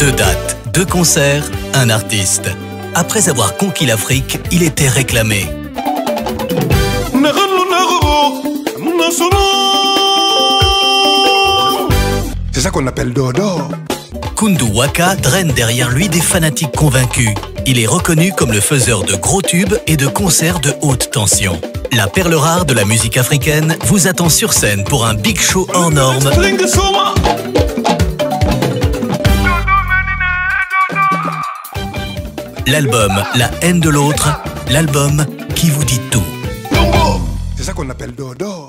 2 dates, 2 concerts, un artiste. Après avoir conquis l'Afrique, il était réclamé. C'est ça qu'on appelle dodo. Koundou Waka draine derrière lui des fanatiques convaincus. Il est reconnu comme le faiseur de gros tubes et de concerts de haute tension. La perle rare de la musique africaine vous attend sur scène pour un big show hors norme. L'album La haine de l'autre, l'album qui vous dit tout. C'est ça qu'on appelle dodo.